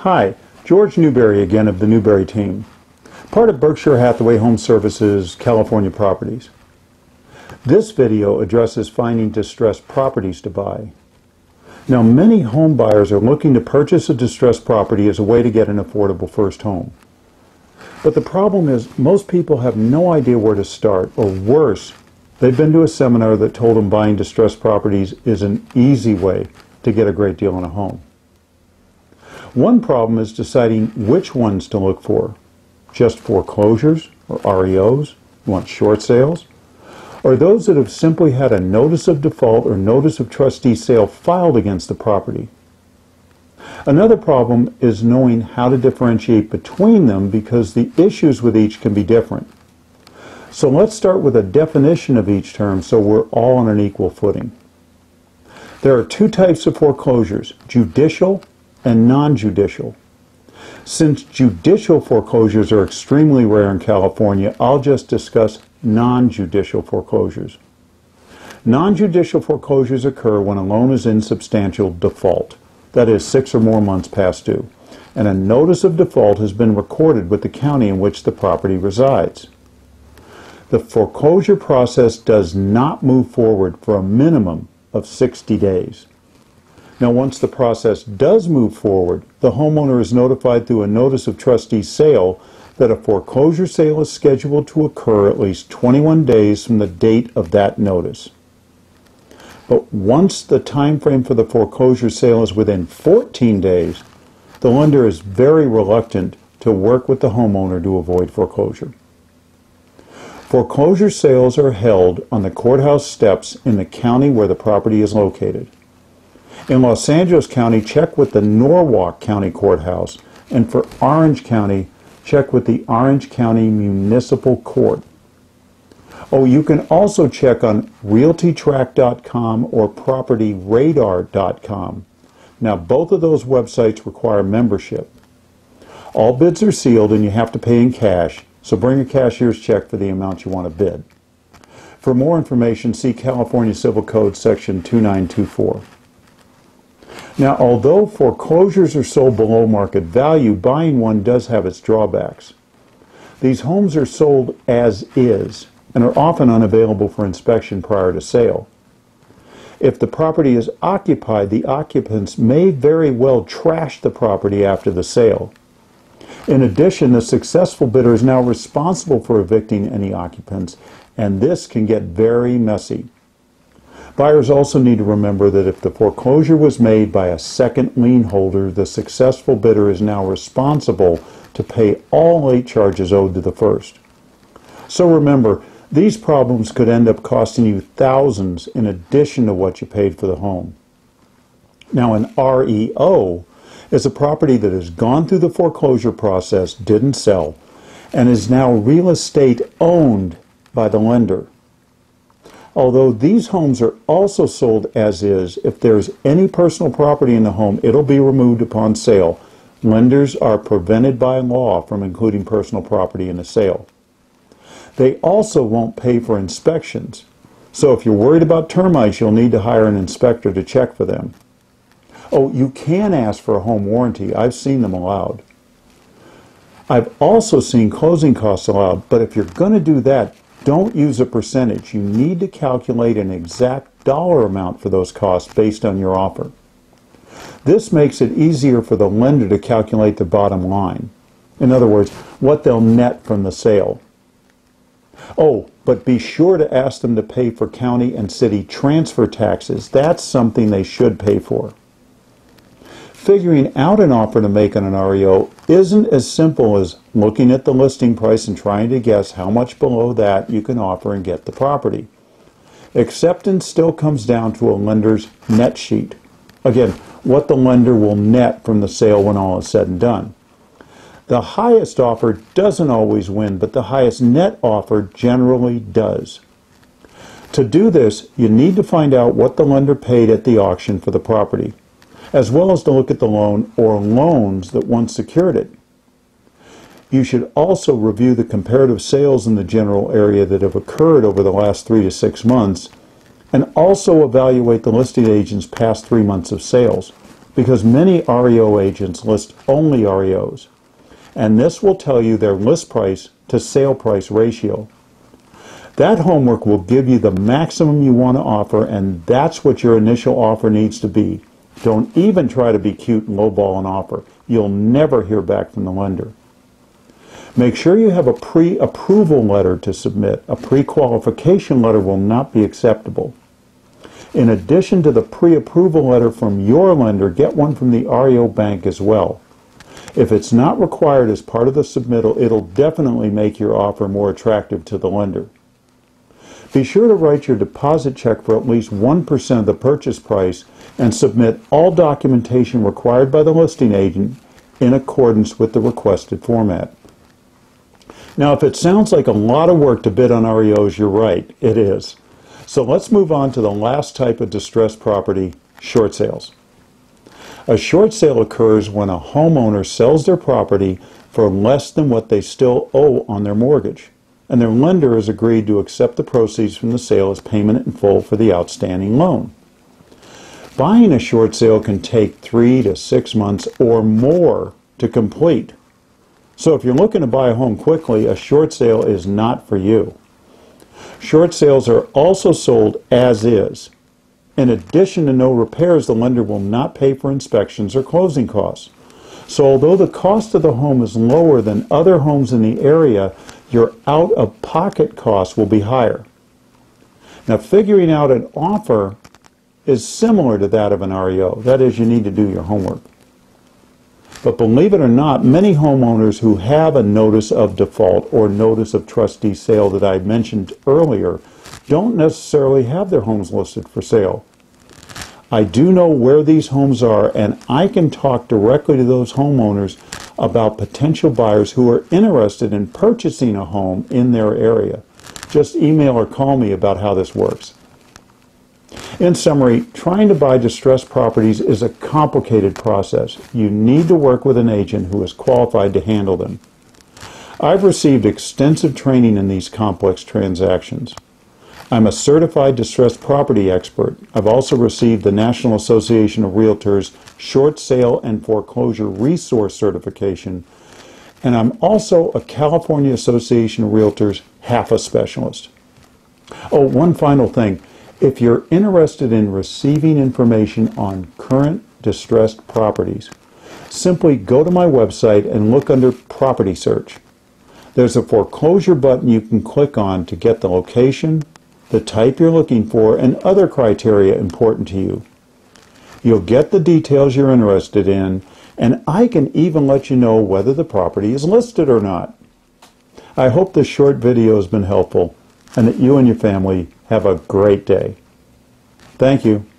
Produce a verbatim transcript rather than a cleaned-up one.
Hi, George Newberry again of the Newberry team, part of Berkshire Hathaway Home Services California Properties. This video addresses finding distressed properties to buy. Now, many home buyers are looking to purchase a distressed property as a way to get an affordable first home. But the problem is most people have no idea where to start, or worse, they've been to a seminar that told them buying distressed properties is an easy way to get a great deal on a home. One problem is deciding which ones to look for. Just foreclosures or R E Os? You want short sales? Or those that have simply had a notice of default or notice of trustee sale filed against the property. Another problem is knowing how to differentiate between them because the issues with each can be different. So let's start with a definition of each term so we're all on an equal footing. There are two types of foreclosures, judicial and non-judicial. Since judicial foreclosures are extremely rare in California, I'll just discuss non-judicial foreclosures. Non-judicial foreclosures occur when a loan is in substantial default, that is, six or more months past due, and a notice of default has been recorded with the county in which the property resides. The foreclosure process does not move forward for a minimum of sixty days. Now, once the process does move forward, the homeowner is notified through a notice of trustee sale that a foreclosure sale is scheduled to occur at least twenty-one days from the date of that notice. But once the time frame for the foreclosure sale is within fourteen days, the lender is very reluctant to work with the homeowner to avoid foreclosure. Foreclosure sales are held on the courthouse steps in the county where the property is located. In Los Angeles County, check with the Norwalk County Courthouse, and for Orange County, check with the Orange County Municipal Court. Oh, you can also check on realty track dot com or property radar dot com. Now, both of those websites require membership. All bids are sealed and you have to pay in cash, so bring a cashier's check for the amount you want to bid. For more information, see California Civil Code Section two nine two four. Now, although foreclosures are sold below market value, buying one does have its drawbacks. These homes are sold as is and are often unavailable for inspection prior to sale. If the property is occupied, the occupants may very well trash the property after the sale. In addition, the successful bidder is now responsible for evicting any occupants, and this can get very messy. Buyers also need to remember that if the foreclosure was made by a second lien holder, the successful bidder is now responsible to pay all late charges owed to the first. So remember, these problems could end up costing you thousands in addition to what you paid for the home. Now, an R E O is a property that has gone through the foreclosure process, didn't sell, and is now real estate owned by the lender. Although these homes are also sold as is, if there is any personal property in the home, it'll be removed upon sale. Lenders are prevented by law from including personal property in the sale. They also won't pay for inspections. So if you're worried about termites, you'll need to hire an inspector to check for them. Oh, you can ask for a home warranty. I've seen them allowed. I've also seen closing costs allowed, but if you're going to do that, don't use a percentage. You need to calculate an exact dollar amount for those costs based on your offer. This makes it easier for the lender to calculate the bottom line. In other words, what they'll net from the sale. Oh, but be sure to ask them to pay for county and city transfer taxes. That's something they should pay for. Figuring out an offer to make on an R E O isn't as simple as looking at the listing price and trying to guess how much below that you can offer and get the property. Acceptance still comes down to a lender's net sheet. Again, what the lender will net from the sale when all is said and done. The highest offer doesn't always win, but the highest net offer generally does. To do this, you need to find out what the lender paid at the auction for the property, as well as to look at the loan or loans that once secured it. You should also review the comparative sales in the general area that have occurred over the last three to six months, and also evaluate the listing agent's past three months of sales. because many R E O agents list only R E Os, and this will tell you their list price to sale price ratio. That homework will give you the maximum you want to offer, and that's what your initial offer needs to be. Don't even try to be cute and lowball an offer. You'll never hear back from the lender. Make sure you have a pre-approval letter to submit. A pre-qualification letter will not be acceptable. In addition to the pre-approval letter from your lender, get one from the R E O bank as well. If it's not required as part of the submittal, it'll definitely make your offer more attractive to the lender. Be sure to write your deposit check for at least one percent of the purchase price and submit all documentation required by the listing agent in accordance with the requested format. Now, if it sounds like a lot of work to bid on R E Os, you're right, it is. So let's move on to the last type of distressed property, short sales. A short sale occurs when a homeowner sells their property for less than what they still owe on their mortgage, and their lender has agreed to accept the proceeds from the sale as payment in full for the outstanding loan. Buying a short sale can take three to six months or more to complete. So if you're looking to buy a home quickly, a short sale is not for you. Short sales are also sold as is. In addition to no repairs, the lender will not pay for inspections or closing costs. So although the cost of the home is lower than other homes in the area, your out-of-pocket costs will be higher. Now, figuring out an offer is similar to that of an R E O. That is, you need to do your homework. But believe it or not, many homeowners who have a notice of default or notice of trustee sale that I mentioned earlier don't necessarily have their homes listed for sale. I do know where these homes are, and I can talk directly to those homeowners about potential buyers who are interested in purchasing a home in their area. Just email or call me about how this works. In summary, trying to buy distressed properties is a complicated process. You need to work with an agent who is qualified to handle them. I've received extensive training in these complex transactions. I'm a certified distressed property expert. I've also received the National Association of Realtors Short Sale and Foreclosure Resource Certification, and I'm also a California Association of Realtors H A F A specialist. Oh, one final thing. If you're interested in receiving information on current distressed properties, simply go to my website and look under Property Search. There's a foreclosure button you can click on to get the location, the type you're looking for, and other criteria important to you. You'll get the details you're interested in, and I can even let you know whether the property is listed or not. I hope this short video has been helpful and that you and your family have a great day. Thank you.